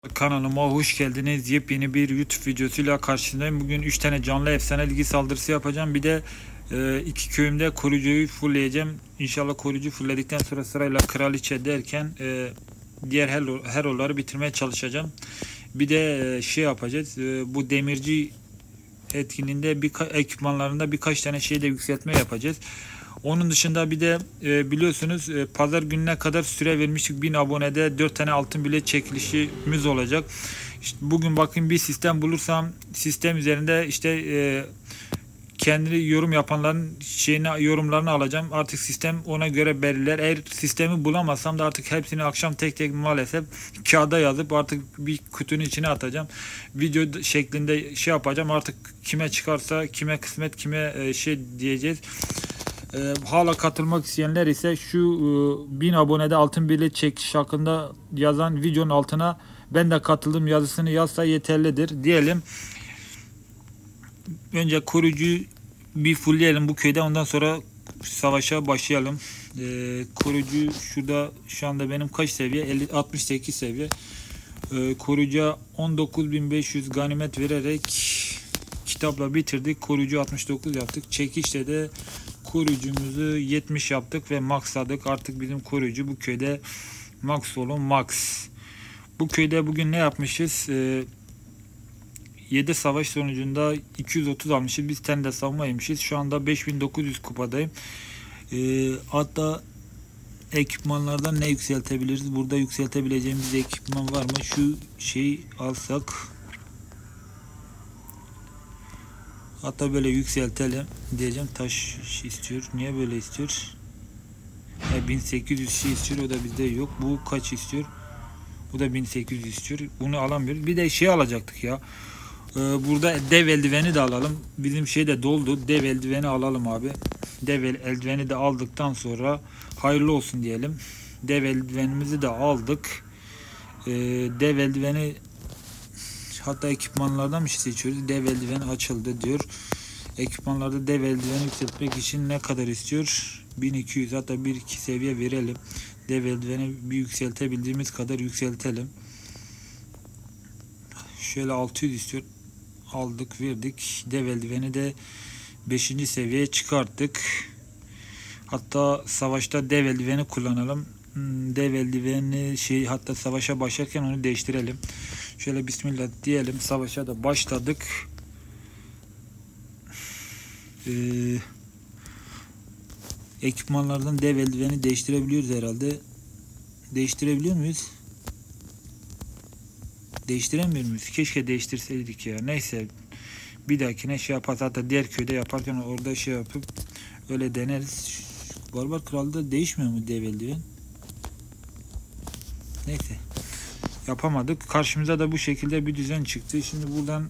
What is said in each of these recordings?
Kanalıma hoş geldiniz. Yepyeni bir YouTube videosuyla karşınızdayım. Bugün 3 tane canlı efsane ligi saldırısı yapacağım. Bir de iki köyümde korucuyu fullleyeceğim. İnşallah korucu fullledikten sonra sırayla kraliçe derken diğer hero'ları bitirmeye çalışacağım. Bir de şey yapacağız. Bu demirci etkinliğinde ekipmanlarında birkaç tane şey de yükseltme yapacağız. Onun dışında bir de biliyorsunuz pazar gününe kadar süre vermiştik. 1000 abonede 4 tane altın bilet çekilişimiz olacak. İşte bugün bakayım bir sistem bulursam sistem üzerinde işte kendi yorum yapanların yorumlarını alacağım. Artık sistem ona göre belirler. Eğer sistemi bulamazsam da artık hepsini akşam tek tek maalesef kağıda yazıp artık bir kutunun içine atacağım. Video şeklinde şey yapacağım. Artık kime çıkarsa, kime kısmet, kime şey diyeceğiz. Hala katılmak isteyenler ise şu 1000 abonede altın bilet çekiş hakkında yazan videonun altına ben de katıldım yazısını yazsa yeterlidir diyelim. Önce korucuyu bir fullleyelim bu köyde, ondan sonra savaşa başlayalım. Korucu şurada şu anda benim kaç seviye? 68 seviye. Korucuya 19.500 ganimet vererek kitapla bitirdik. Korucu 69 yaptık. Çekişte de koruyucumuzu 70 yaptık ve maxladık. Artık bizim koruyucu bu köyde max olun max. Bu köyde bugün ne yapmışız? 7 savaş sonucunda 230 almışız. Biz tane de savunma yemişiz. Şu anda 5900 kupadayım. Hatta ekipmanlardan ne yükseltebiliriz? Burada yükseltebileceğimiz ekipman var mı? Şu şeyi alsak. Hatta böyle yükseltelim diyeceğim. Taş istiyor. Niye böyle istiyor? 1800 şey istiyor. O da bizde yok. Bu kaç istiyor? Bu da 1800 istiyor. Bunu alamıyoruz. Bir de şey alacaktık ya. Burada dev eldiveni de alalım. Bizim şey de doldu. Dev eldiveni alalım abi. Dev eldiveni de aldıktan sonra hayırlı olsun diyelim. Dev eldivenimizi de aldık. Dev eldiveni hatta ekipmanlardan bir şey seçiyoruz. Dev eldiveni açıldı diyor. Ekipmanlarda dev eldiveni yükseltmek için ne kadar istiyor? 1200, hatta 1-2 seviye verelim. Dev eldiveni bir yükseltebildiğimiz kadar yükseltelim. Şöyle 600 istiyor. Aldık, verdik. Dev eldiveni de 5. seviyeye çıkarttık. Hatta savaşta dev eldiveni kullanalım. Dev eldiveni hatta savaşa başlarken onu değiştirelim. Şöyle bismillah diyelim. Savaşa da başladık. Ekipmanlardan dev eldiveni değiştirebiliyoruz herhalde. Değiştirebiliyor muyuz? Değiştiremiyor muyuz? Keşke değiştirseydik ya. Neyse. Bir dahakine şey yaparız. Hatta diğer köyde yaparken orada şey yapıp öyle deneriz. Barbar Kral'da değişmiyor mu dev eldiven? Neyse. Yapamadık. Karşımıza da bu şekilde bir düzen çıktı. Şimdi buradan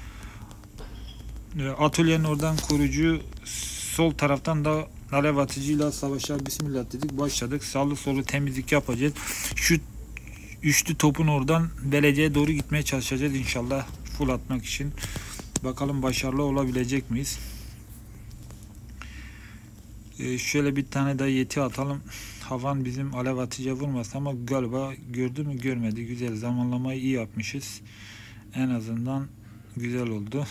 atölyenin oradan korucu, sol taraftan da alev atıcıyla savaşa bismillah dedik. Başladık. Sağlı solu temizlik yapacağız. Şu üçlü topun oradan belediyeye doğru gitmeye çalışacağız inşallah full atmak için. Bakalım başarılı olabilecek miyiz? Şöyle bir tane daha yeti atalım. Havan bizim alev atıcıya vurmasın ama galiba gördü mü görmedi. Güzel, zamanlamayı iyi yapmışız. En azından güzel oldu.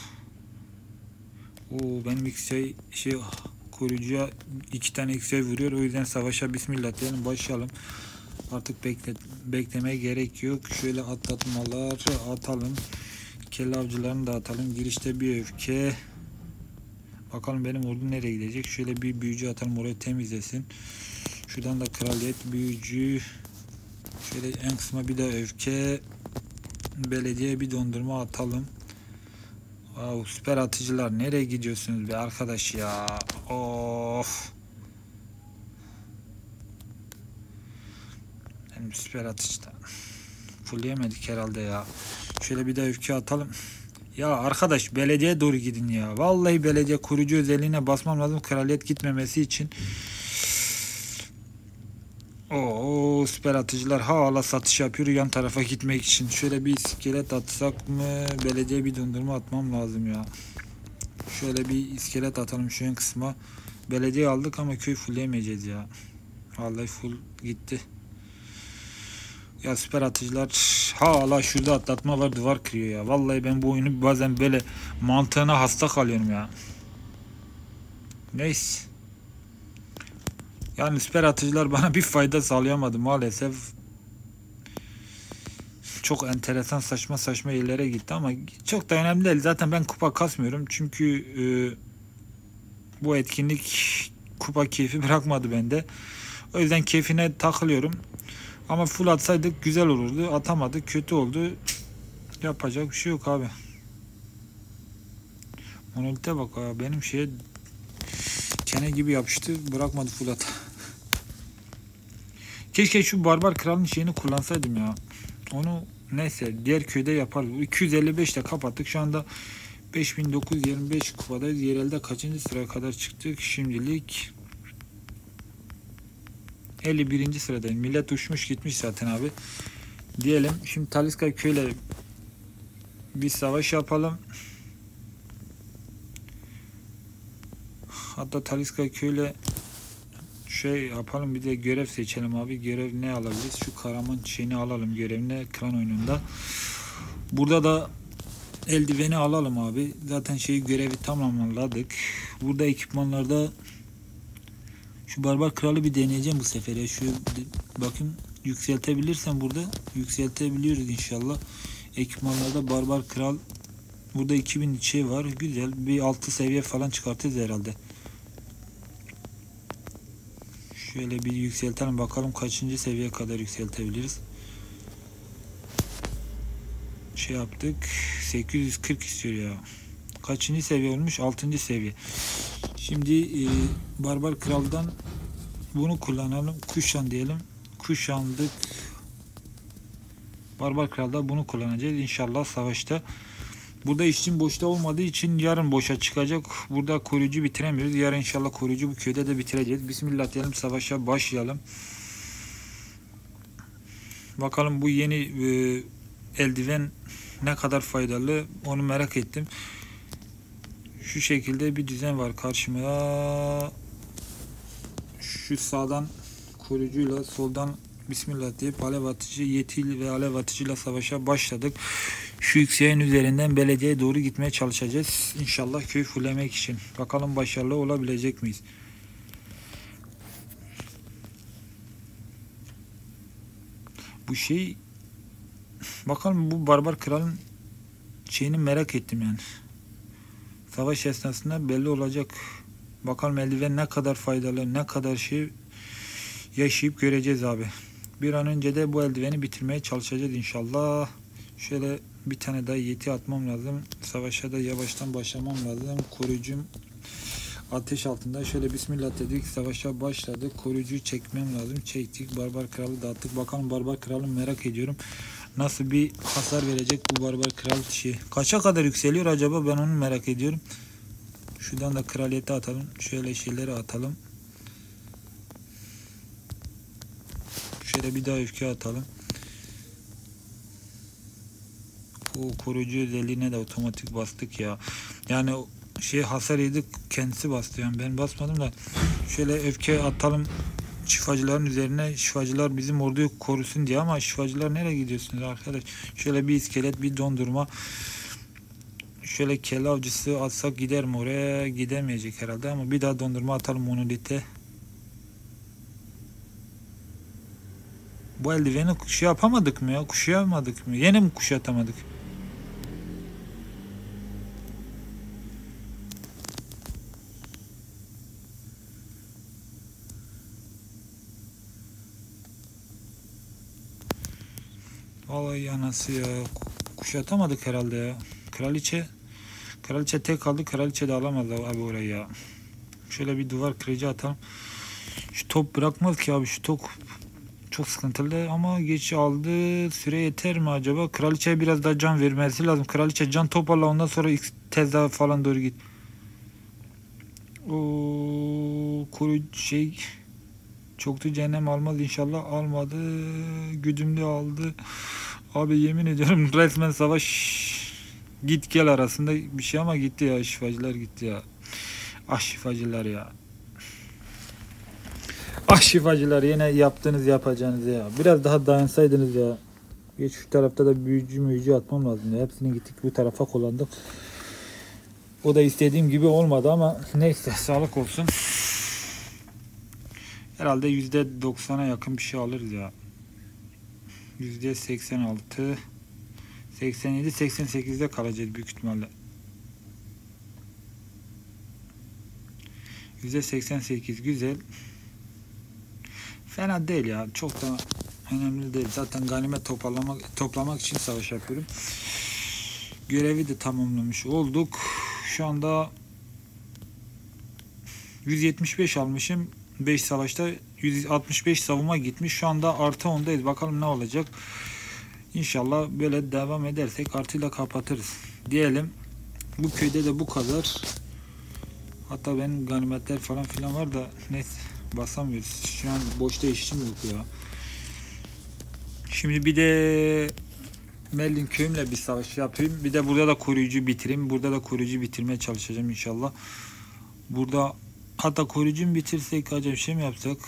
Benim şey koruyucuya 2 tane X-ray vuruyor. O yüzden savaşa bismillah diyelim, başlayalım. Artık beklemeye gerek yok. Şöyle atlatmalar atalım. Kelle avcılarını da atalım. Girişte bir öfke. Bakalım benim ordu nereye gidecek. Şöyle bir büyücü atalım, orayı temizlesin. Şuradan da kraliyet büyücü. Şöyle en kısma bir de öfke. Belediyeye bir dondurma atalım. Süper atıcılar nereye gidiyorsunuz be arkadaş ya. Of. Benim süper atıcıda fullleyemedik herhalde ya. Şöyle bir de öfke atalım. Ya arkadaş belediye doğru gidin ya. Vallahi belediye kurucu özelliğine basmam lazım kraliyet gitmemesi için. Süper atıcılar hala satış yapıyor yan tarafa gitmek için. Şöyle bir iskelet atsak mı? Belediye bir dondurma atmam lazım ya. Şöyle bir iskelet atalım şu ön kısma. Belediye aldık ama köy fullleyemeyeceğiz ya. Vallahi full gitti. Ya süper atıcılar hala şurada atlatma var, duvar kırıyor ya. Vallahi ben bu oyunu bazen böyle mantığına hasta kalıyorum ya. Neyse. Yani süper atıcılar bana bir fayda sağlayamadı maalesef. Çok enteresan saçma saçma yerlere gitti ama çok da önemli değil. Zaten ben kupa kasmıyorum. Çünkü bu etkinlik kupa keyfi bırakmadı bende. O yüzden keyfine takılıyorum. Ama full atsaydık güzel olurdu. Atamadık, kötü oldu. Yapacak bir şey yok abi. Monolite bak abi, benim şeye kene gibi yapıştı. Bırakmadı full at. Keşke şu barbar kralın şeyini kullansaydım ya. Onu neyse diğer köyde yaparız. 255'te kapattık. Şu anda 5925 kupadayız. Yerelde kaçıncı sıraya kadar çıktık? Şimdilik 51. sıradayım. Millet uçmuş gitmiş zaten abi. Diyelim. Şimdi Taliska köyle bir savaş yapalım. Hatta Taliska köyle şey yapalım, bir de görev seçelim abi. Görev ne alabiliriz? Şu Karaman şeyini alalım, görevine klan oyununda. Burada da eldiveni alalım abi. Zaten şeyi görevi tamamladık. Burada ekipmanlarda şu barbar kralı bir deneyeceğim bu sefer ya. Şu bakın, yükseltebilirsem burada yükseltebiliyoruz inşallah. Ekipmanlarda barbar kral, burada 2000 şey var. Güzel. Bir 6 seviye falan çıkartırız herhalde. Şöyle bir yükseltelim bakalım kaçıncı seviyeye kadar yükseltebiliriz. Şey yaptık. 840 istiyor ya. Kaçıncı seviye olmuş? 6. seviye. Şimdi barbar kraldan bunu kullanalım. Kuşan diyelim. Kuşandık. Barbar kralda bunu kullanacağız inşallah savaşta. Burada işçim boşta olmadığı için yarın boşa çıkacak. Burada koruyucu bitiremiyoruz. Yarın inşallah koruyucu bu köyde de bitireceğiz. Bismillah diyelim, savaşa başlayalım. Bakalım bu yeni eldiven ne kadar faydalı, onu merak ettim. Şu şekilde bir düzen var karşıma. Şu sağdan koruyucuyla, soldan Bismillah deyip alev atıcı, yetil ve alev atıcıyla savaşa başladık. Şu yükseğin üzerinden belediyeye doğru gitmeye çalışacağız. İnşallah köy fullemek için. Bakalım başarılı olabilecek miyiz? Bu şey, bakalım bu barbar kralın şeyini merak ettim yani. Savaş esnasında belli olacak. Bakalım eldiven ne kadar faydalı, ne kadar şey yaşayıp göreceğiz abi. Bir an önce de bu eldiveni bitirmeye çalışacağız inşallah. Şöyle bir tane daha yeti atmam lazım. Savaşa da yavaştan başlamam lazım. Koruyucum ateş altında. Şöyle Bismillah dedik. Savaşa başladık. Koruyucuyu çekmem lazım. Çektik. Barbar kralı dağıttık. Bakalım barbar kralı merak ediyorum. Nasıl bir hasar verecek bu barbar kral şey. Kaça kadar yükseliyor acaba, ben onu merak ediyorum. Şuradan da kraliyeti atalım. Şöyle şeyleri atalım. Şöyle bir daha öfke atalım. O koruyucu özelliğine de otomatik bastık ya. Yani şey hasar yedik, kendisi bastı yani, ben basmadım da. Şöyle öfke atalım şifacıların üzerine. Şifacılar bizim orduyu korusun diye, ama şifacılar nereye gidiyorsunuz arkadaş? Şöyle bir iskelet, bir dondurma. Şöyle kelle avcısı atsak gider mi oraya? Gidemeyecek herhalde, ama bir daha dondurma atalım monolite. Bu eldiveni şey yapamadık mı ya? Kuşayamadık mı? Yine mi kuşatamadık? Vallahi anası ya. Kuşatamadık herhalde ya. Kraliçe tek kaldı. Kraliçe de alamaz abi orayı ya. Şöyle bir duvar kırıcı atalım. Şu top bırakmaz ki abi. Şu top çok sıkıntılı, ama geç aldı. Süre yeter mi acaba? Kraliçeye biraz daha can vermesi lazım. Kraliçe can toparla, ondan sonra X tez daha falan doğru git. O kuru şey çoktu, cehennem almaz inşallah. Almadı. Güdümlü aldı. Abi yemin ediyorum resmen savaş git gel arasında bir şey, ama gitti ya, şifacılar gitti ya. Ah şifacılar ya. Ah şifacılar, yine yaptığınız yapacağınız ya. Biraz daha dayansaydınız ya. Geç şu tarafta da büyücü atmam lazım ya. Hepsini gittik bu tarafa kullandık. O da istediğim gibi olmadı ama neyse, sağlık olsun. Herhalde %90'a yakın bir şey alırız ya. %86, 87, 88'de kalacağız büyük ihtimalle. %88 güzel. Fena değil ya. Çok da önemli değil. Zaten ganimet toplamak için savaş yapıyorum. Görevi de tamamlamış olduk. Şu anda 175 almışım. 5 savaşta 165 savunma gitmiş. Şu anda artı 10'dayız. Bakalım ne olacak. İnşallah böyle devam edersek artıyla kapatırız. Diyelim. Bu köyde de bu kadar. Hatta benim ganimetler falan filan var da neyse, basamıyoruz. Şu an boşta işim yok ya. Şimdi bir de Merlin köyümle bir savaş yapayım. Bir de burada da koruyucu bitireyim. Burada da koruyucu bitirmeye çalışacağım inşallah. Burada hatta koruyucu bitirsek acaba bir şey mi yapsak?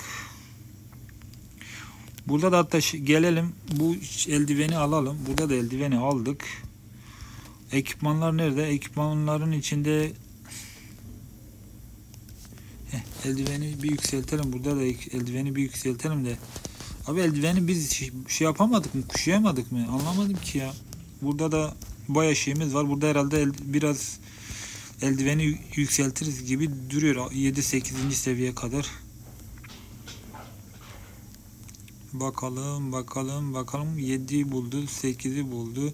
Burada da hatta gelelim. Bu eldiveni alalım. Burada da eldiveni aldık. Ekipmanlar nerede? Ekipmanların içinde eldiveni bir yükseltelim. Burada da eldiveni bir yükseltelim de. Abi eldiveni biz şey yapamadık mı? Kuşayamadık mı? Anlamadım ki ya. Burada da bayağı şeyimiz var. Burada herhalde biraz eldiveni yükseltiriz gibi duruyor. 7-8. seviyeye kadar. Bakalım. 7'yi buldu. 8'i buldu.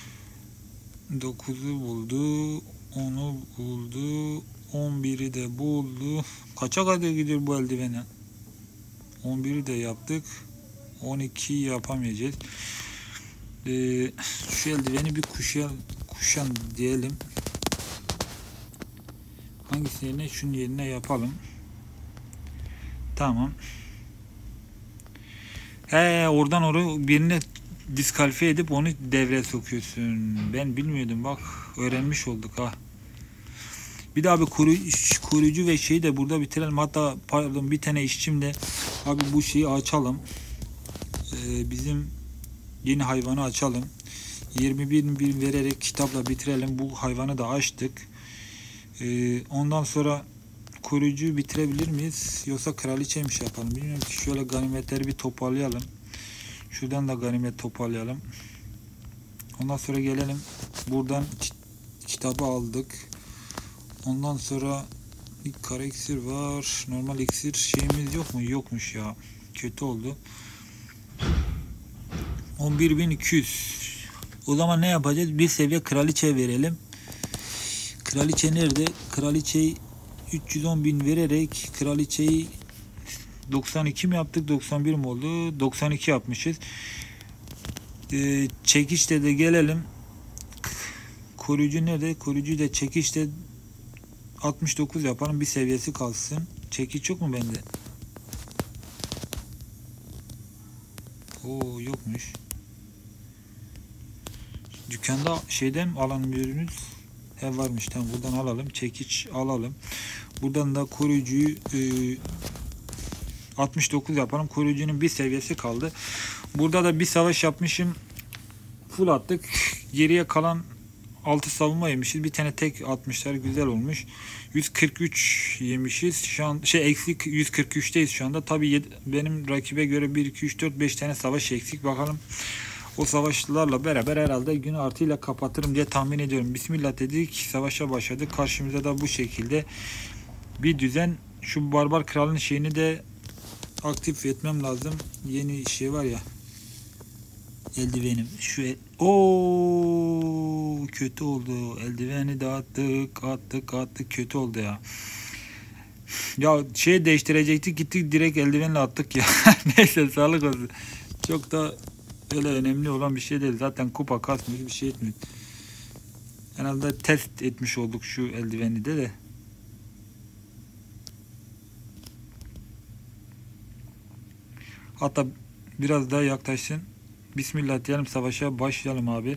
9'u buldu. 10'u buldu. 11'i de buldu. Kaça kadar gidiyor bu eldivene? 11'i de yaptık. 12'yi yapamayacağız. Şu eldiveni bir kuşan diyelim. Hangisi yerine? Şunun yerine yapalım. Tamam. Oradan oraya birini diskalifiye edip onu devreye sokuyorsun. Ben bilmiyordum, bak öğrenmiş olduk ha. Bir daha bir koruyucu ve şeyi de burada bitirelim. Hatta pardon, bir tane işçimle abi bu şeyi açalım. Bizim yeni hayvanı açalım. 21 vererek kitapla bitirelim. Bu hayvanı da açtık. Ondan sonra koruyucuyu bitirebilir miyiz? Yoksa kraliçeymiş yapalım. Bilmiyorum ki, şöyle ganimetleri bir toparlayalım. Şuradan da ganimet toparlayalım. Ondan sonra gelelim. Buradan kitabı aldık. Ondan sonra bir kara iksir var. Normal iksir şeyimiz yok mu? Yokmuş ya. Kötü oldu. 11.200. O zaman ne yapacağız? Bir seviye kraliçe verelim. Kraliçe nerede? Kraliçeyi 310.000 vererek kraliçeyi 92 mi yaptık? 91 mi oldu? 92 yapmışız. Çekişte de gelelim. Koruyucu nerede? Koruyucu da çekişte 69 yapalım. Bir seviyesi kalsın. Çekiç yok mu bende? Oo, yokmuş. Dükkanda şeyden alamıyoruz. He, varmış. Tamam, buradan alalım. Çekiç alalım. Buradan da koruyucuyu 69 yapalım. Koruyucunun bir seviyesi kaldı. Burada da bir savaş yapmışım. Full attık. Geriye kalan 6 savunma yemişiz. Bir tane tek atmışlar. Güzel olmuş. 143 yemişiz. Şu an eksik 143'teyiz şu anda. Tabii benim rakibe göre 1 2 3 4 5 tane savaş eksik. Bakalım, o savaşlarla beraber herhalde günü artıyla kapatırım diye tahmin ediyorum. Bismillah dedik. Savaşa başladık. Karşımıza da bu şekilde bir düzen. Şu barbar kralın şeyini de aktif etmem lazım. Yeni şey var ya. Eldivenim. Kötü oldu. Eldiveni de attık. Kötü oldu ya. Ya değiştirecektik, gittik direkt eldivenle attık ya. Neyse, sağlık olsun. Çok da öyle önemli olan bir şey değil. Zaten kupa kasmıyor, bir şey etmiyor. En azından test etmiş olduk şu eldiveni de. Hatta biraz daha yaklaşsın. Bismillah diyelim, savaşa başlayalım abi.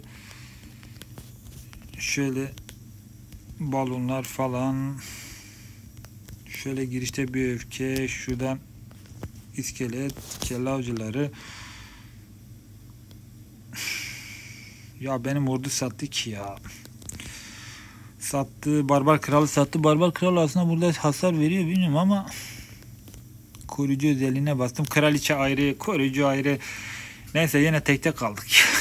Şöyle balonlar falan. Şöyle girişte bir öfke. Şuradan iskelet, kelle avcıları. Ya benim ordu sattı ki ya. Sattı, barbar kralı sattı. Barbar kral aslında burada hasar veriyor bilmiyorum ama koruyucu özelliğine bastım. Kraliçe ayrı, koruyucu ayrı. Neyse yine tekte kaldık.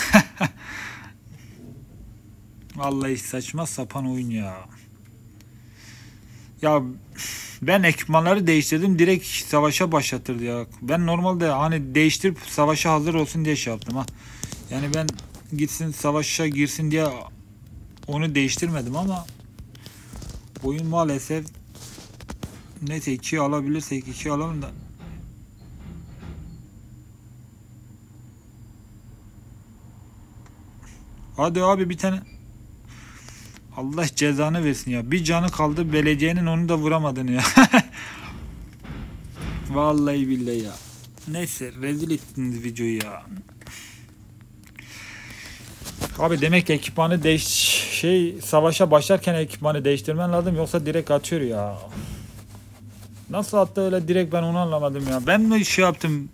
Vallahi saçma sapan oyun ya. Ya ben ekipmanları değiştirdim, direkt savaşa başlatırdı ya. Ben normalde hani değiştirip savaşa hazır olsun diye şey yaptım ha. Yani ben gitsin savaşa girsin diye onu değiştirmedim ama oyun maalesef, neyse 2 alabilirsek 2 alalım da. Hadi abi bir tane. Allah cezanı versin ya. Bir canı kaldı belediyenin, onu da vuramadın ya. Vallahi billahi ya. Neyse rezil ettiniz videoyu ya. Abi demek ki ekipmanı savaşa başlarken ekipmanı değiştirmen lazım, yoksa direkt atıyor ya. Nasıl attı öyle direkt, ben onu anlamadım ya. Ben mi şey yaptım,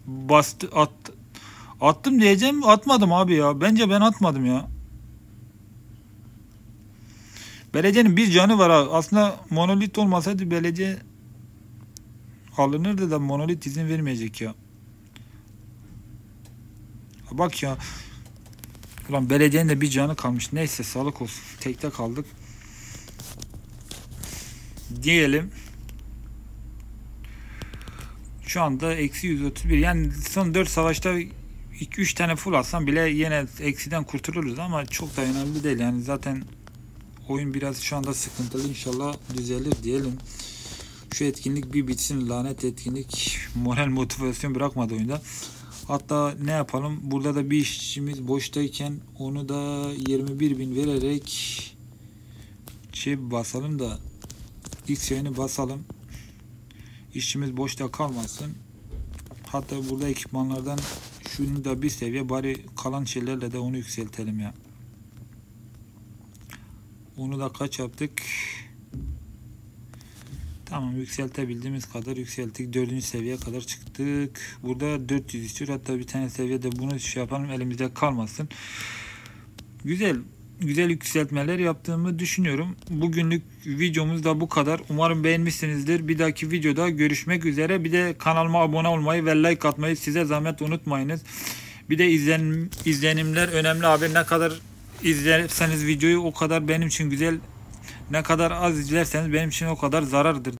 attım diyeceğim, atmadım abi ya. Bence ben atmadım ya. Belediyenin bir canı var ha. Aslında monolit olmasaydı belediye alınırdı da monolit izin vermeyecek ya. Bak ya. Ulan belediyenin de bir canı kalmış. Neyse sağlık olsun. Tekte kaldık. Diyelim. Şu anda eksi 131. Yani son 4 savaşta 2-3 tane full atsam bile yine eksiden kurtuluruz ama çok da önemli değil. Yani zaten oyun biraz şu anda sıkıntılı. İnşallah düzelir diyelim. Şu etkinlik bir bitsin. Lanet etkinlik. Moral motivasyon bırakmadı oyunda. Hatta ne yapalım? Burada da bir işçimiz boştayken onu da 21.000 vererek basalım da X yayını basalım. İşçimiz boşta kalmasın. Hatta burada ekipmanlardan şunu da bir seviye, bari kalan şeylerle de onu yükseltelim ya. Onu da kaç yaptık? Tamam, yükseltebildiğimiz kadar yükselttik. 4. seviyeye kadar çıktık. Burada 400 istiyor. Hatta bir tane seviyede bunu yapalım, elimizde kalmasın. Güzel yükseltmeler yaptığımı düşünüyorum. Bugünlük videomuz da bu kadar. Umarım beğenmişsinizdir. Bir dahaki videoda görüşmek üzere. Bir de kanalıma abone olmayı ve like atmayı size zahmet unutmayınız. Bir de izlenimler önemli abi. Ne kadar izlerseniz videoyu o kadar benim için güzel. Ne kadar az izlerseniz benim için o kadar zarardır.